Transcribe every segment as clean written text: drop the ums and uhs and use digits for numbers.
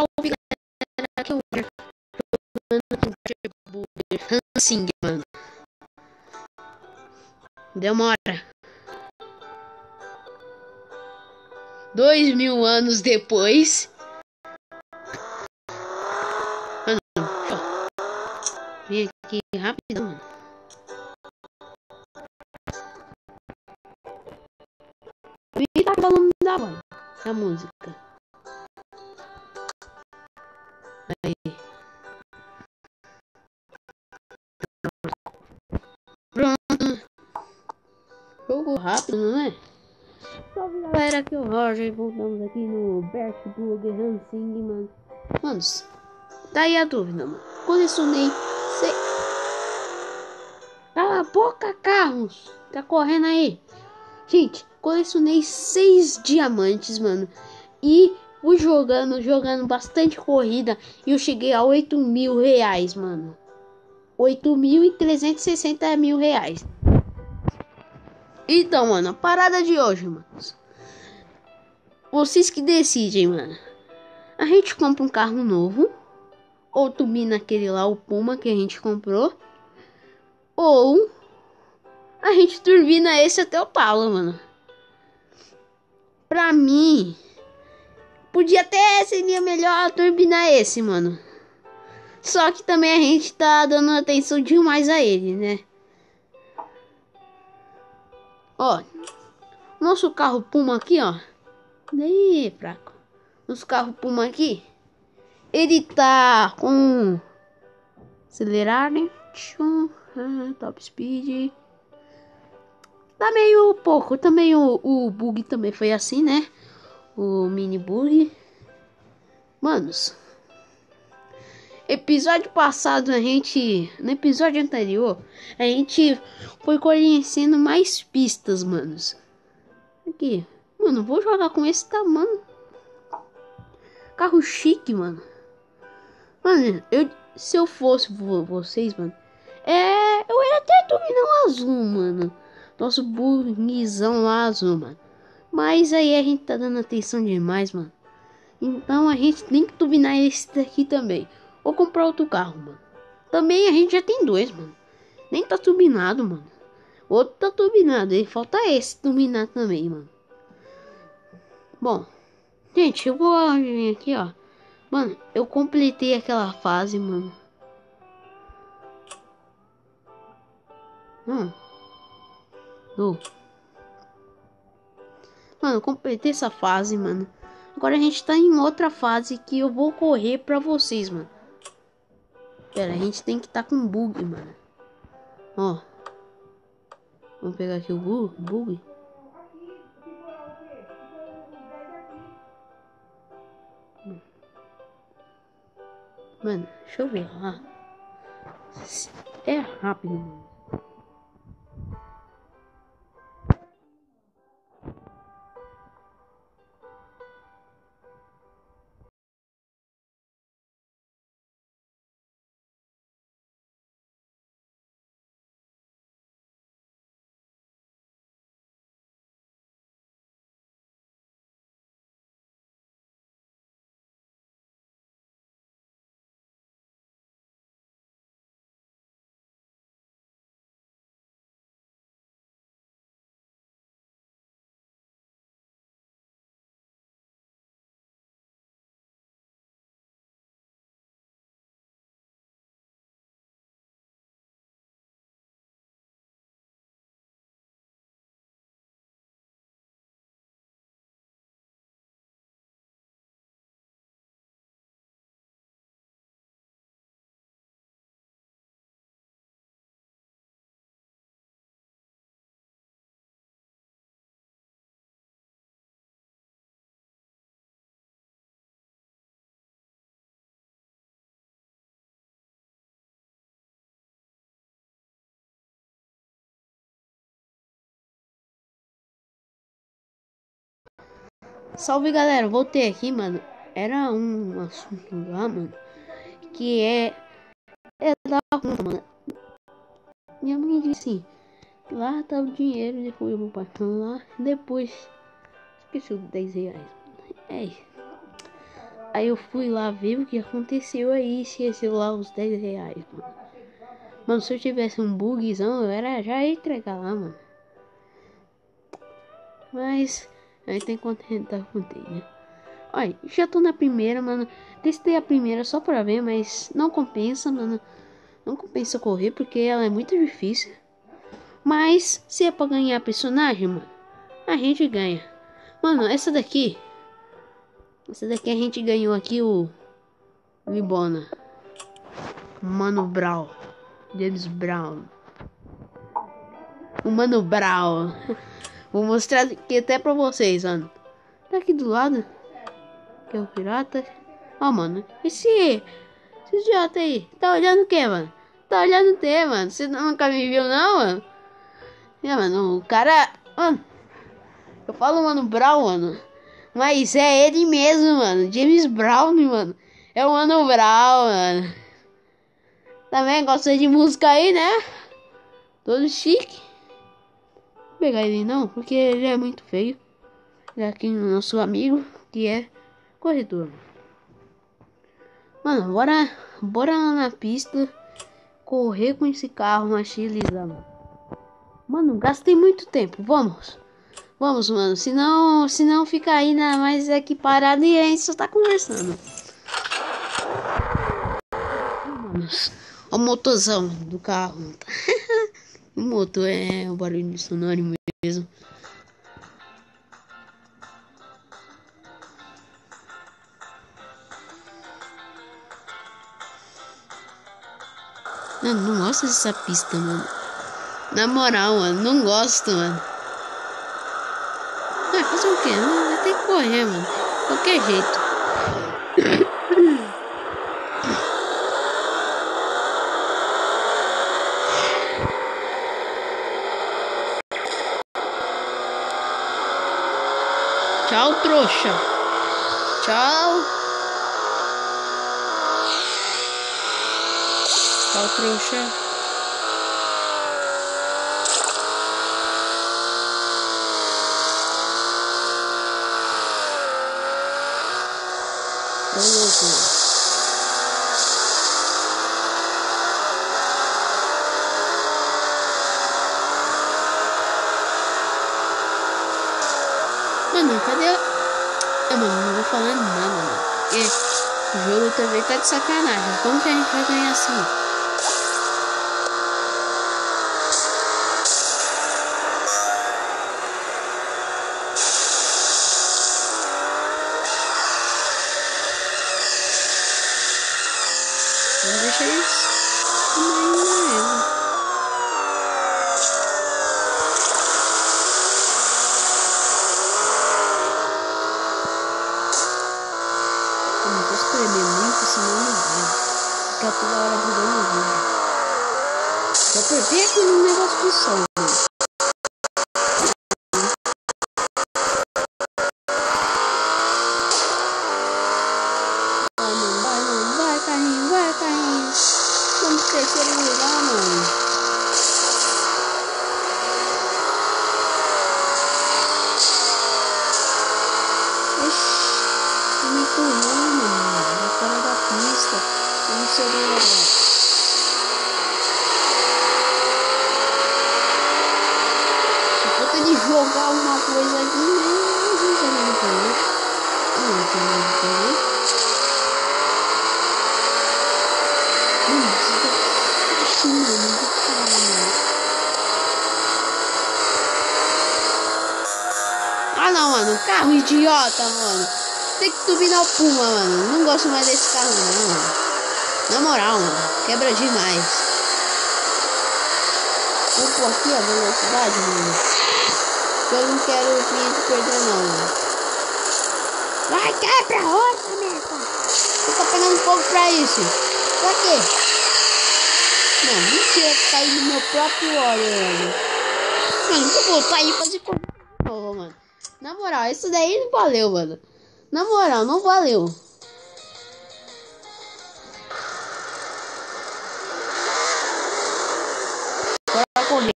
salve galera, que eu Burger Hansing, mano. Demora 2000 anos depois. Mano, vem aqui rapidão, mano. E tá falando da voz, da música. Aí. Pronto. Jogo rápido, não é? Salve galera, aqui é o Roger e voltamos aqui no Best Burger Hansing, mano. Manos, tá aí a dúvida, mano. Colecionei Cala a boca, carros! Tá correndo aí. Gente, colecionei 6 diamantes, mano. E fui jogando bastante corrida. E eu cheguei a 8.000 reais, mano. 8.360 mil reais. Então, mano, a parada de hoje, mano. Vocês que decidem, mano. A gente compra um carro novo. Ou turbina aquele lá, o Puma que a gente comprou. Ou a gente turbina esse até o talo, mano. Pra mim, podia até seria melhor turbinar esse, mano. Só que também a gente tá dando atenção demais a ele, né? Ó, nosso carro Puma aqui, ó. Daí, fraco. Nosso carro Puma aqui, ele tá com acelerar, né? Top speed. Tá meio pouco. Também o bug também foi assim, né? O mini bug. Manos, episódio passado no episódio anterior, a gente foi conhecendo mais pistas, manos. Aqui, mano, vou jogar com esse tamanho. Carro chique, mano. Mano, se eu fosse vocês, mano, eu ia até turbinar um azul, mano. Nosso bugzão lá azul, mano. Mas aí a gente tá dando atenção demais, mano. Então a gente tem que turbinar esse daqui também. Ou comprar outro carro, mano. Também a gente já tem dois, mano. Nem tá turbinado, mano. O outro tá turbinado. E falta esse turbinar também, mano. Bom, gente, eu vou vir aqui, ó. Mano, eu completei aquela fase, mano. Oh. Mano, eu completei essa fase, mano. Agora a gente tá em outra fase que eu vou correr pra vocês, mano. Pera, a gente tem que tá com bug, mano. Ó. Vamos pegar aqui o bug. Mano, deixa eu ver lá. É rápido, mano. Salve galera, voltei aqui, mano. Era um assunto lá, mano, que da conta, mano. Minha mãe disse que lá tá o dinheiro, depois eu vou passando lá, depois esqueci os 10 reais. É isso. Aí eu fui lá ver o que aconteceu aí, esqueceu lá os 10 reais, mano. Mano, se eu tivesse um bugzão, já ia entregar lá, mano. Mas aí tem que contentar com Deus, né? Olha, já tô na primeira, mano. Testei a primeira só pra ver, mas não compensa, mano. Não compensa correr porque ela é muito difícil. Mas se é pra ganhar personagem, mano, a gente ganha. Mano, essa daqui a gente ganhou aqui o Libona. Mano Brown. James Brown. O Mano Brown. Vou mostrar aqui até pra vocês, mano. Tá aqui do lado. Que é o pirata. Ó, mano. Esse idiota aí. Tá olhando o que, mano? Tá olhando o que, mano? Você nunca me viu, não, mano? É, mano, o cara... Mano, eu falo Mano Brown, mano. Mas é ele mesmo, mano. James Brown, mano. É o Mano Brown, mano. Também gosta de música aí, né? Todo chique. Não vou pegar ele não, porque ele é muito feio. É aqui o nosso amigo, que é corredor. Mano, bora lá na pista. Correr com esse carro, machilizar, mano. Mano, gastei muito tempo. Vamos, mano. Senão fica ainda mais aqui parado e a gente só tá conversando. Mano, o motorzão do carro. O motor é o barulho sonoro mesmo. Mano, não gosto dessa pista, mano. Na moral, mano, não gosto, mano. Ah, fazer o quê? Vai ter que correr, mano. De qualquer jeito. Tchau, trouxa. Tchau. Tchau, trouxa. Ô, louco. Mano, cadê? Mano, não vou falar nada, mano. Porque o jogo também tá de sacanagem. Como que a gente vai ganhar assim? Vamos deixar isso. Eu não vou espremer muito, senão não vai. Ficar toda hora mudando o vídeo. Eu apertei aquele negócio de som. Vai, carrinho. Vamos terceiro lugar, mano. Me empurrando, mano, fora da pista. Eu não sei agora. Se for ter de jogar uma coisa aqui, né? A gente não tem. Não tem nada de fazer. Ah não, mano, carro idiota, mano. Tem que turbinar o Puma, mano. Não gosto mais desse carro não, mano. Na moral, mano, quebra demais. Vou pôr aqui a velocidade, mano. Eu não quero o cliente perder não, mano. Vai, quebra outra, merda. Você tá pegando fogo pra isso. Pra quê? Não, mentira que cair no meu próprio óleo, mano. Mano, vou voltar aí e fazer correr de novo, mano. Na moral, isso daí não valeu, mano. Na moral, não valeu. Bora correr.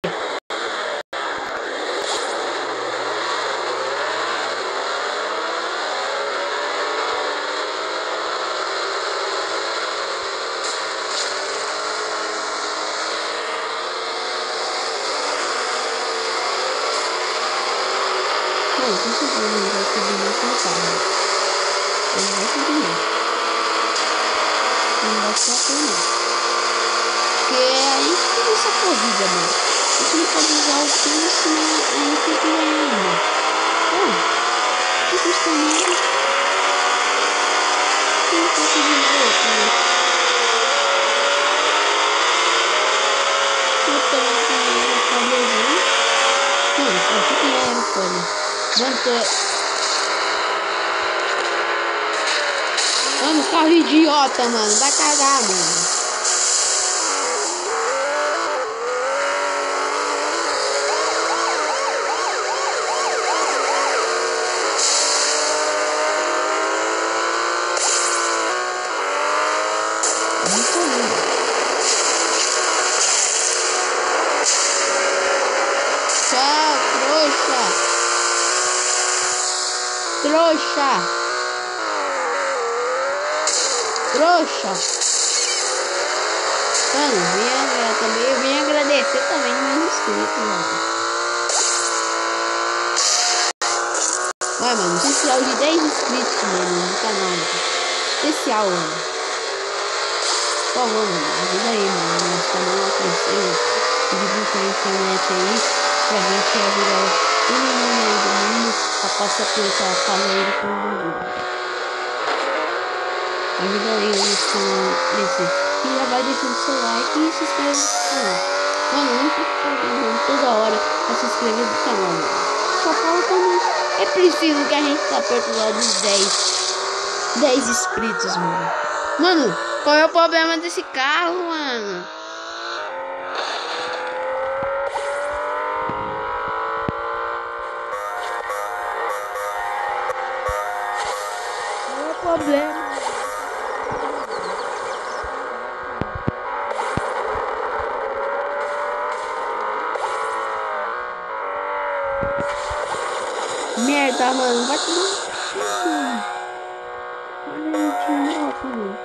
Ele vai subir não. Não vai ser a pena. Porque a gente tem essa corrida, mano. A gente não pode usar o pino, senão a gente tem que ganhar, mano. Não custa nada. Não posso dizer, né? Eu também tenho aeropólio. Mano, aqui tem aeropólio. Mano, carro idiota, mano. Vai cagar, mano. Tchau, trouxa. Mano, eu vim agradecer também meus inscritos, mano. Vai, mano, especial de 10 inscritos, mano, no canal, mano. Especial, mano. Por favor, mano, ajuda aí, mano. Nosso canal a crescer. Divulga pra internet aí, pra gente ajudar todo mundo aí do mundo a passar por essa fase aí do mundo. Ajuda aí nesse canal desse. E já vai deixando seu like e se inscreve no canal. Mano, eu não fico toda hora a se inscrever no canal, mano. Só falo quando é preciso que a gente tá perto lá dos 10 inscritos, mano. Mano, qual é o problema desse carro, mano? Qual é o problema? Merda, mano, vai tomar. Olha, mano.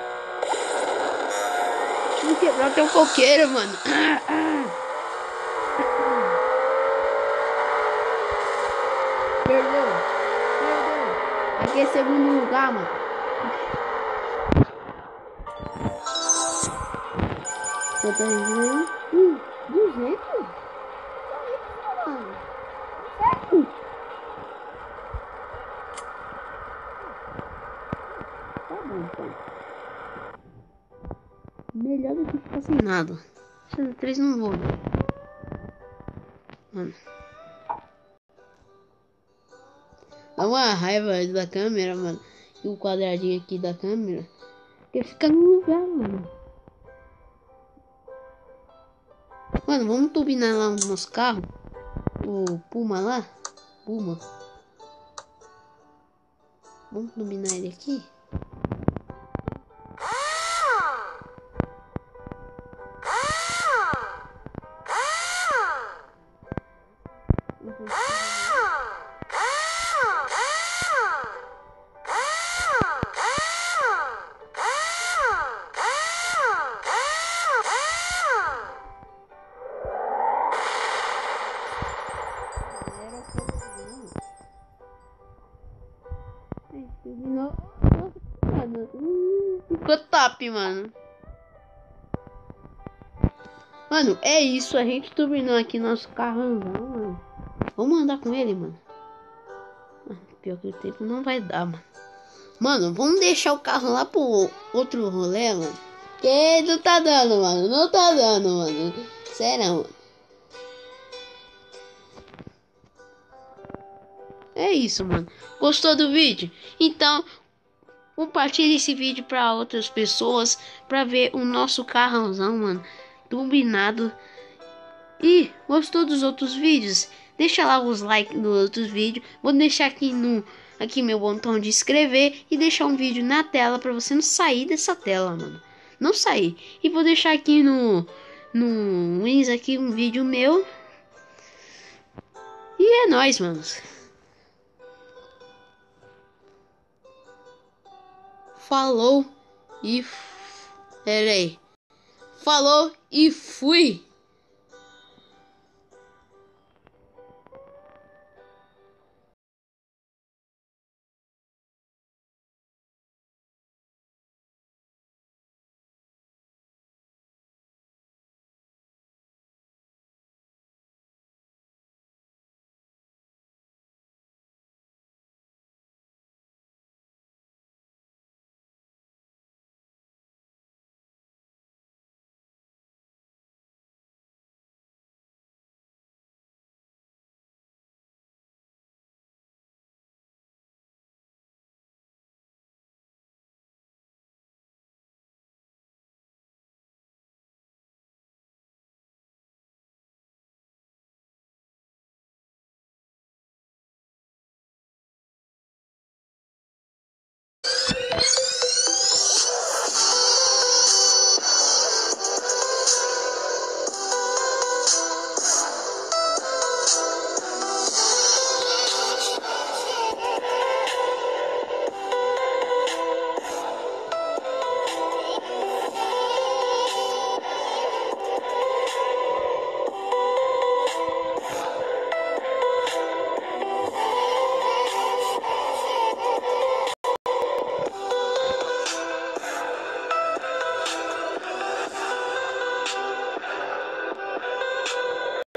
Vou quebrar teu coqueiro, mano. Perdeu. Aqui é segundo lugar, mano. Eu tô indo. 200? Mano. Certo? Tá bom, então. Melhor do que ficar sem nada. Essa 3 não vou. Mano. Dá uma raiva da câmera, mano. E o quadradinho aqui da câmera. Porque fica no lugar, mano. Mano, vamos turbinar lá o nosso carro. O Puma lá. Puma. Vamos turbinar ele aqui. Ficou top, mano. Mano, é isso. A gente turbinou aqui nosso carrão, mano. Vamos andar com ele, mano. Pior que o tempo não vai dar, mano. Mano, vamos deixar o carro lá pro outro rolê, mano. Que não tá dando, mano. Não tá dando, mano. Sério, mano. É isso, mano. Gostou do vídeo? Então, compartilhe esse vídeo para outras pessoas para ver o nosso carrãozão, mano, turbinado. E gostou dos outros vídeos? Deixa lá os likes nos outros vídeos. Vou deixar aqui meu botão de inscrever e deixar um vídeo na tela para você não sair dessa tela, mano. Não sair. E vou deixar aqui no Wins aqui um vídeo meu. E é nóis, mano. Falou e... Pera aí. Falou e fui!